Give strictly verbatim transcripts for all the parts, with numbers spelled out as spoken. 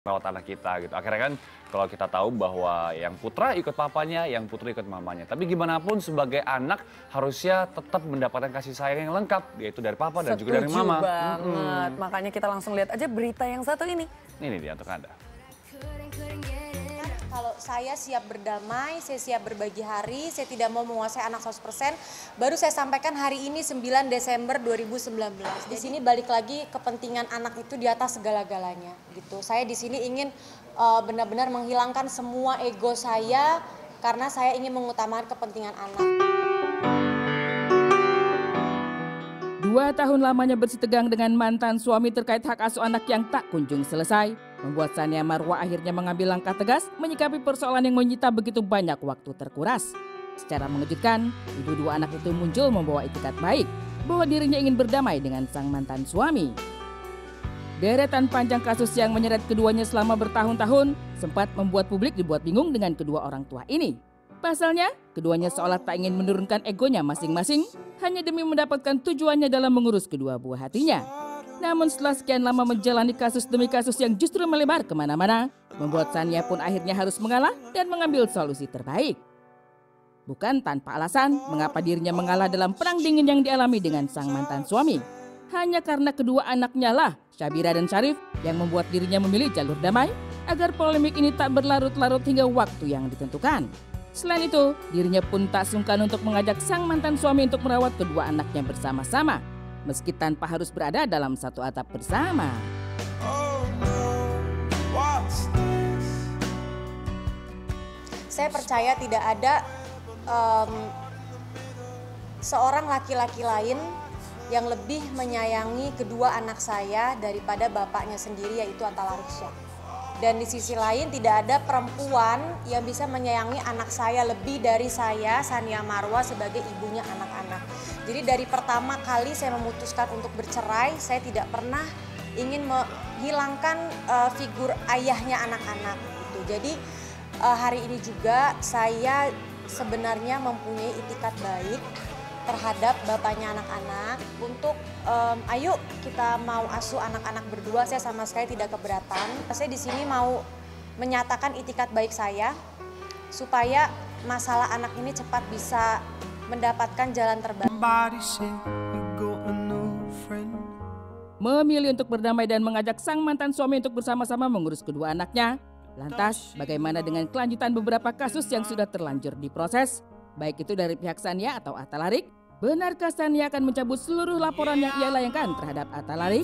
rawat anak kita gitu. Akhirnya kan kalau kita tahu bahwa yang putra ikut papanya, yang putri ikut mamanya. Tapi gimana pun sebagai anak harusnya tetap mendapatkan kasih sayang yang lengkap, yaitu dari papa dan Setuju juga dari mama. banget. Mm-hmm. Makanya kita langsung lihat aja berita yang satu ini. Ini dia untuk Anda. Kalau saya siap berdamai, saya siap berbagi hari, saya tidak mau menguasai anak seratus persen. Baru saya sampaikan hari ini sembilan Desember dua ribu sembilan belas. Di sini balik lagi kepentingan anak itu di atas segala-galanya gitu. Saya di sini ingin uh, benar-benar menghilangkan semua ego saya karena saya ingin mengutamakan kepentingan anak. Dua tahun lamanya bersitegang dengan mantan suami terkait hak asuh anak yang tak kunjung selesai, membuat Tsania Marwa akhirnya mengambil langkah tegas menyikapi persoalan yang menyita begitu banyak waktu terkuras. Secara mengejutkan, ibu dua anak itu muncul membawa itikat baik bahwa dirinya ingin berdamai dengan sang mantan suami. Deretan panjang kasus yang menyeret keduanya selama bertahun-tahun sempat membuat publik dibuat bingung dengan kedua orang tua ini. Pasalnya, keduanya seolah tak ingin menurunkan egonya masing-masing hanya demi mendapatkan tujuannya dalam mengurus kedua buah hatinya. Namun setelah sekian lama menjalani kasus demi kasus yang justru melebar kemana-mana, membuat Tsania pun akhirnya harus mengalah dan mengambil solusi terbaik. Bukan tanpa alasan mengapa dirinya mengalah dalam perang dingin yang dialami dengan sang mantan suami. Hanya karena kedua anaknya lah, Syabira dan Syarif, yang membuat dirinya memilih jalur damai agar polemik ini tak berlarut-larut hingga waktu yang ditentukan. Selain itu, dirinya pun tak sungkan untuk mengajak sang mantan suami untuk merawat kedua anaknya bersama-sama, meski tanpa harus berada dalam satu atap bersama. Saya percaya tidak ada um, seorang laki-laki lain yang lebih menyayangi kedua anak saya daripada bapaknya sendiri, yaitu Atta Larisya. Dan di sisi lain tidak ada perempuan yang bisa menyayangi anak saya lebih dari saya, Tsania Marwa, sebagai ibunya anak-anak. Jadi dari pertama kali saya memutuskan untuk bercerai, saya tidak pernah ingin menghilangkan uh, figur ayahnya anak-anak. Gitu. Jadi uh, hari ini juga saya sebenarnya mempunyai itikat baik terhadap bapaknya anak-anak untuk um, ayo kita mau asuh anak-anak berdua. Saya sama sekali tidak keberatan. Saya di sini mau menyatakan itikat baik saya supaya masalah anak ini cepat bisa mendapatkan jalan terbaik. Memilih untuk berdamai dan mengajak sang mantan suami untuk bersama-sama mengurus kedua anaknya. Lantas, bagaimana dengan kelanjutan beberapa kasus yang sudah terlanjur diproses? Baik itu dari pihak Tsania atau Atta Larik, benarkah Tsania akan mencabut seluruh laporan yang ia layangkan terhadap Atta Larik?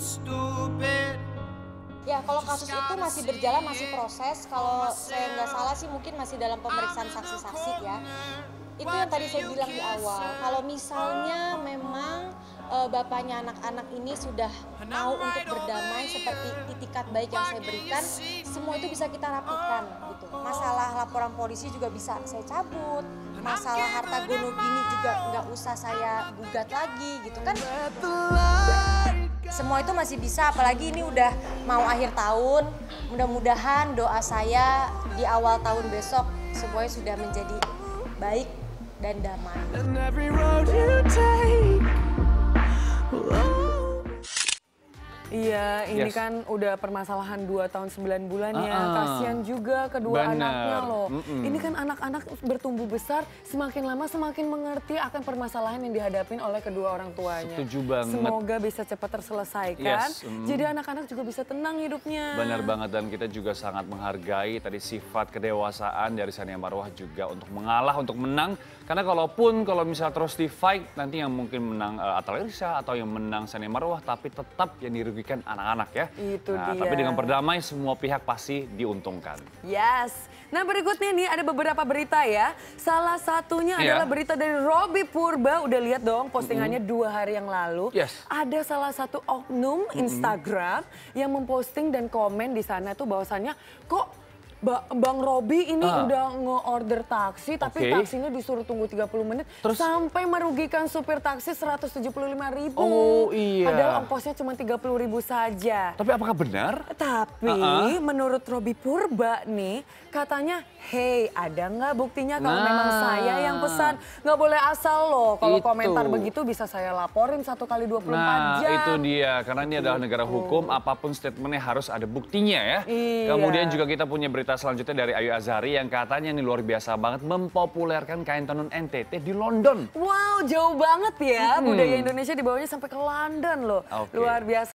Ya, kalau kasus itu masih berjalan, masih proses. Kalau saya nggak salah sih mungkin masih dalam pemeriksaan saksi-saksi ya. Itu yang tadi saya bilang di awal. Kalau misalnya memang e, bapaknya anak-anak ini sudah mau untuk berdamai seperti itikat baik yang saya berikan, semua itu bisa kita rapikan gitu. Masalah laporan polisi juga bisa saya cabut. Masalah harta gono gini juga nggak usah saya gugat lagi gitu kan. Semua itu masih bisa, apalagi ini udah mau akhir tahun. Mudah-mudahan doa saya di awal tahun besok semuanya sudah menjadi baik dan damai. Iya, ini Yes. kan udah permasalahan dua tahun sembilan bulan ya. Uh-uh. Kasian juga kedua Bener. anaknya loh. Mm-mm. Ini kan anak-anak bertumbuh besar, semakin lama semakin mengerti akan permasalahan yang dihadapin oleh kedua orang tuanya. Setuju banget. Semoga bisa cepat terselesaikan. Yes, mm. Jadi anak-anak juga bisa tenang hidupnya. Benar banget, dan kita juga sangat menghargai tadi sifat kedewasaan dari Tsania Marwa juga untuk mengalah, untuk menang. Karena kalaupun kalau misalnya terus di fight, nanti yang mungkin menang uh, Atta Larisya atau yang menang Tsania Marwa, tapi tetap yang dirugikan anak-anak ya. Itu nah, dia. Tapi dengan berdamai semua pihak pasti diuntungkan. Yes. Nah berikutnya nih ada beberapa berita ya. Salah satunya Iya. adalah berita dari Robby Purba. Udah lihat dong postingannya mm-hmm. dua hari yang lalu. Yes. Ada salah satu oknum mm-hmm. Instagram yang memposting dan komen di sana tuh bahwasannya kok Ba Bang Robi ini Ah. udah nge-order taksi, tapi Oke. taksinya disuruh tunggu tiga puluh menit. Terus? Sampai merugikan supir taksi seratus tujuh puluh lima ribu. Oh, iya. Padahal ongkosnya cuma tiga puluh ribu saja. Tapi apakah benar? Tapi Uh-uh. menurut Robi Purba nih, katanya, hey ada nggak buktinya kalau Nah. memang saya yang pesan? Nggak boleh asal loh, kalau Itu. komentar begitu bisa saya laporin satu kali dua puluh empat Nah, jam. itu dia. Karena ini adalah negara hukum, apapun statementnya harus ada buktinya ya. Iya. Kemudian juga kita punya berita selanjutnya dari Ayu Azhari yang katanya ini luar biasa banget mempopulerkan kain tenun N T T di London. Wow, jauh banget ya. Budaya Indonesia dibawanya sampai ke London loh. Oke. Luar biasa.